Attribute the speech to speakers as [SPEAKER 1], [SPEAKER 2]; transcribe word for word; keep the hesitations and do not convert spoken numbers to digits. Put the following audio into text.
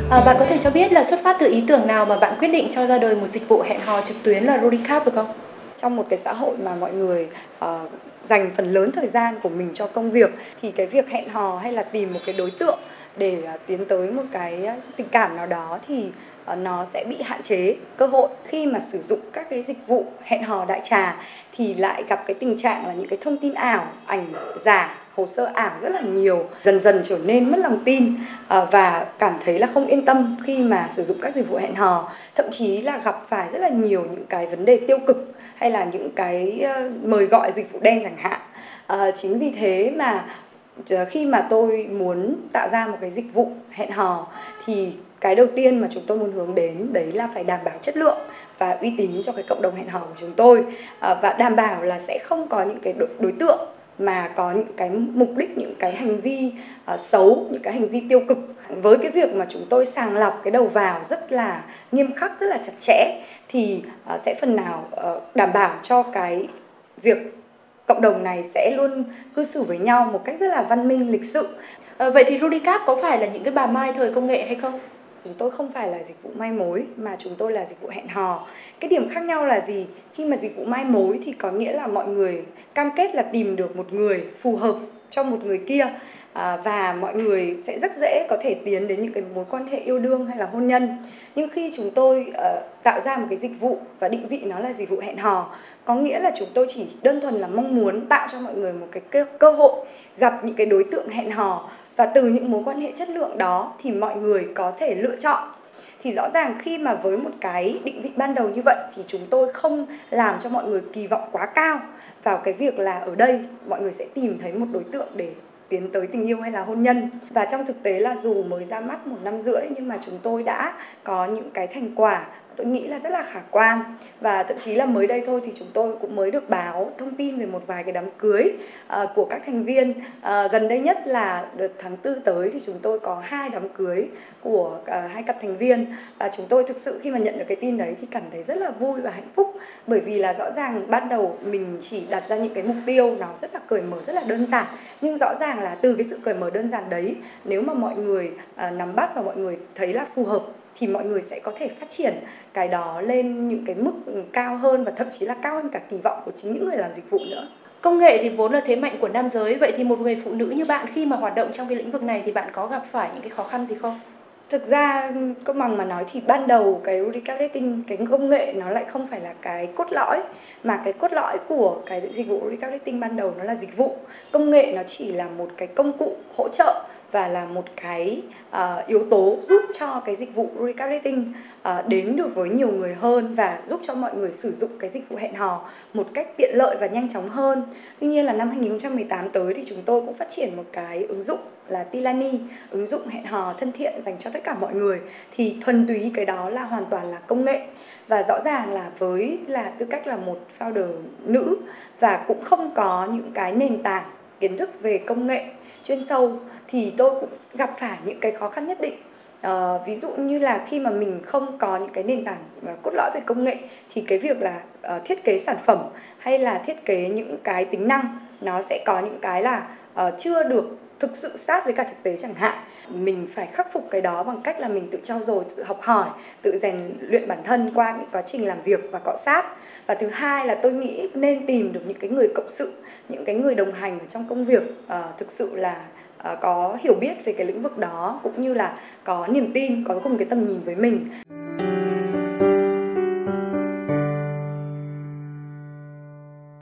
[SPEAKER 1] À, bạn có thể cho biết là xuất phát từ ý tưởng nào mà bạn quyết định cho ra đời một dịch vụ hẹn hò trực tuyến là Rudicap được không?
[SPEAKER 2] Trong một cái xã hội mà mọi người ờ, dành phần lớn thời gian của mình cho công việc thì cái việc hẹn hò hay là tìm một cái đối tượng để ờ, tiến tới một cái ờ, tình cảm nào đó thì ờ, nó sẽ bị hạn chế cơ hội. Khi mà sử dụng các cái dịch vụ hẹn hò đại trà thì lại gặp cái tình trạng là những cái thông tin ảo, ảnh giả, hồ sơ ảo rất là nhiều, dần dần trở nên mất lòng tin ờ, và cảm thấy là không yên tâm khi mà sử dụng các dịch vụ hẹn hò, thậm chí là gặp phải rất là nhiều những cái vấn đề tiêu cực hay là những cái ờ, mời gọi dịch vụ đen chẳng hạn. À, chính vì thế mà ờ, khi mà tôi muốn tạo ra một cái dịch vụ hẹn hò thì cái đầu tiên mà chúng tôi muốn hướng đến đấy là phải đảm bảo chất lượng và uy tín cho cái cộng đồng hẹn hò của chúng tôi, à, và đảm bảo là sẽ không có những cái đối, đối tượng mà có những cái mục đích, những cái hành vi uh, xấu, những cái hành vi tiêu cực. Với cái việc mà chúng tôi sàng lọc cái đầu vào rất là nghiêm khắc, rất là chặt chẽ thì uh, sẽ phần nào uh, đảm bảo cho cái việc cộng đồng này sẽ luôn cư xử với nhau một cách rất là văn minh, lịch sự.
[SPEAKER 1] À, vậy thì Rudicap có phải là những cái bà Mai thời công nghệ hay không?
[SPEAKER 2] Chúng tôi không phải là dịch vụ mai mối mà chúng tôi là dịch vụ hẹn hò. Cái điểm khác nhau là gì? Khi mà dịch vụ mai mối thì có nghĩa là mọi người cam kết là tìm được một người phù hợp cho một người kia, à, và mọi người sẽ rất dễ có thể tiến đến những cái mối quan hệ yêu đương hay là hôn nhân. Nhưng khi chúng tôi uh, tạo ra một cái dịch vụ và định vị nó là dịch vụ hẹn hò, có nghĩa là chúng tôi chỉ đơn thuần là mong muốn tạo cho mọi người một cái cơ, cơ hội gặp những cái đối tượng hẹn hò, và từ những mối quan hệ chất lượng đó thì mọi người có thể lựa chọn. Thì rõ ràng khi mà với một cái định vị ban đầu như vậy thì chúng tôi không làm cho mọi người kỳ vọng quá cao vào cái việc là ở đây mọi người sẽ tìm thấy một đối tượng để tiến tới tình yêu hay là hôn nhân. Và trong thực tế là dù mới ra mắt một năm rưỡi nhưng mà chúng tôi đã có những cái thành quả tôi nghĩ là rất là khả quan. Và thậm chí là mới đây thôi thì chúng tôi cũng mới được báo thông tin về một vài cái đám cưới uh, của các thành viên. Uh, gần đây nhất là đợt tháng tư tới thì chúng tôi có hai đám cưới của uh, hai cặp thành viên. Và chúng tôi thực sự khi mà nhận được cái tin đấy thì cảm thấy rất là vui và hạnh phúc, bởi vì là rõ ràng ban đầu mình chỉ đặt ra những cái mục tiêu nó rất là cởi mở, rất là đơn giản, nhưng rõ ràng là từ cái sự cởi mở đơn giản đấy, nếu mà mọi người uh, nắm bắt và mọi người thấy là phù hợp thì mọi người sẽ có thể phát triển cái đó lên những cái mức cao hơn và thậm chí là cao hơn cả kỳ vọng của chính những người làm dịch vụ nữa.
[SPEAKER 1] Công nghệ thì vốn là thế mạnh của nam giới, vậy thì một người phụ nữ như bạn khi mà hoạt động trong cái lĩnh vực này thì bạn có gặp phải những cái khó khăn gì không?
[SPEAKER 2] Thực ra công bằng mà nói thì ban đầu cái Rudicap Dating, cái công nghệ nó lại không phải là cái cốt lõi, mà cái cốt lõi của cái dịch vụ Rudicap Dating ban đầu nó là dịch vụ. Công nghệ nó chỉ là một cái công cụ hỗ trợ và là một cái uh, yếu tố giúp cho cái dịch vụ Rudicap Dating uh, đến được với nhiều người hơn và giúp cho mọi người sử dụng cái dịch vụ hẹn hò một cách tiện lợi và nhanh chóng hơn. Tuy nhiên là năm hai nghìn không trăm mười tám tới thì chúng tôi cũng phát triển một cái ứng dụng là Tilani, ứng dụng hẹn hò thân thiện dành cho tất cả mọi người. Thì thuần túy cái đó là hoàn toàn là công nghệ. Và rõ ràng là với là tư cách là một founder nữ và cũng không có những cái nền tảng kiến thức về công nghệ chuyên sâu thì tôi cũng gặp phải những cái khó khăn nhất định. À, ví dụ như là khi mà mình không có những cái nền tảng cốt lõi về công nghệ thì cái việc là uh, thiết kế sản phẩm hay là thiết kế những cái tính năng nó sẽ có những cái là uh, chưa được thực sự sát với cả thực tế chẳng hạn. Mình phải khắc phục cái đó bằng cách là mình tự trau dồi, tự học hỏi, tự rèn luyện bản thân qua những quá trình làm việc và cọ sát. Và thứ hai là tôi nghĩ nên tìm được những cái người cộng sự, những cái người đồng hành ở trong công việc uh, thực sự là uh, có hiểu biết về cái lĩnh vực đó, cũng như là có niềm tin, có cùng cái tầm nhìn với mình.